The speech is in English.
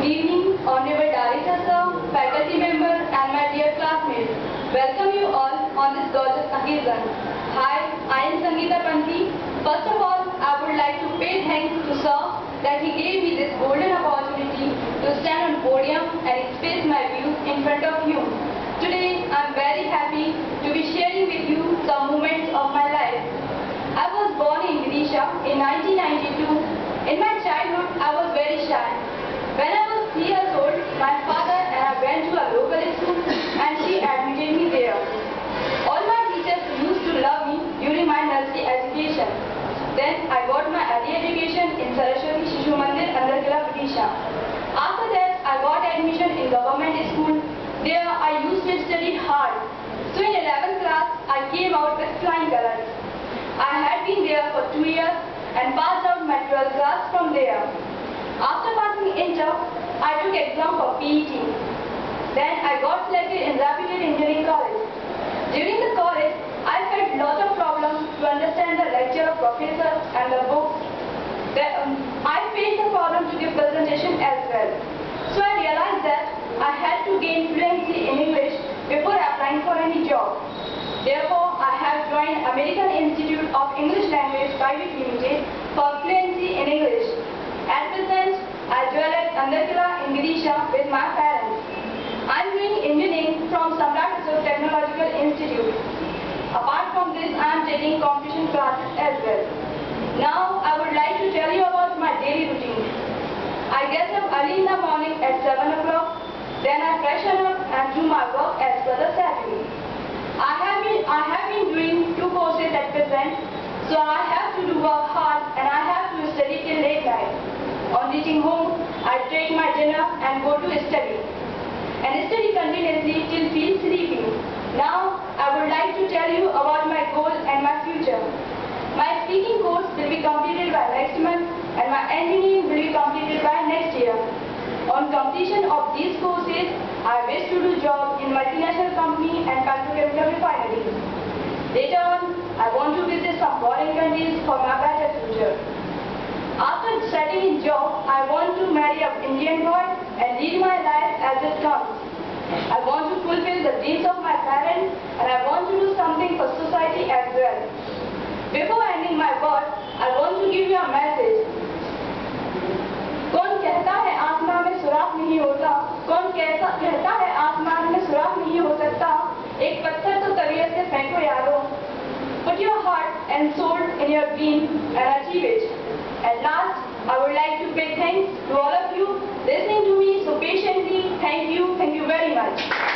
evening, Honorable Director Sir, faculty members and my dear classmates. Welcome you all on this gorgeous occasion. Hi, I am Sangeeta Panthi. First of all, I would like to pay thanks to Sir that he gave me this golden opportunity to stand on podium and express my views in front of you. Today, I am very happy to be sharing with you some moments of my life. I was born in Vidisha in 1992. In my childhood, I was very shy. When I was 3 years old, my father and I went to a local school and she admitted me there. All my teachers used to love me during my nursery education. Then I got my early education in Saraswati Shishu Mandir, Vidisha. After that, I got admission in government school. There, I used to study hard. So in 11th class, I came out with flying colors. I had been there for 2 years and passed out my 12th class from there. After passing inter, I took exam for PET. Then I got selected in Rapid Engineering College. During the college, I felt lot of problems to understand the lecture of professors and the books. I faced the problem to give presentation as well. So I realized that I had to gain fluency in English before applying for any job. Therefore, I have joined American Institute of English Language Private Limited for fluency in English. At present, I dwell at Andarkila in Vidisha with my parents. I am doing engineering from Samrat Technological Institute. Apart from this, I am taking competition classes as well. Now, I would like to tell you about my daily routine. I get up early in the morning at 7 o'clock. Then I freshen up and do my work as per the schedule. I have been doing 2 courses at present, so I have to do work hard and I have to study till late night. On reaching home, I take my dinner and go to study. And study continuously till feel sleepy. Now, I would like to tell you about my goal and my future. My speaking course will be completed by next month and my engineering will be completed by next year. On completion of these courses, I wish to do job in multinational company and petrochemical refineries. Later on, I want to visit some foreign countries for my better future. After starting in job, I want to marry an Indian boy and lead my life as it comes. I want to fulfill the dreams of my parents and I want to do something for society as well. Before ending my words, I want to give you a message. कौन कहता है आसमान में सुराख नहीं होता, कौन कहता है आसमान में सुराख नहीं हो सकता, एक पत्थर तो तबीयत से फेंको यारो. Put your heart and soul in your dream and achieve it. At last, I would like to pay thanks to all of you listening to me so patiently. Thank you very much.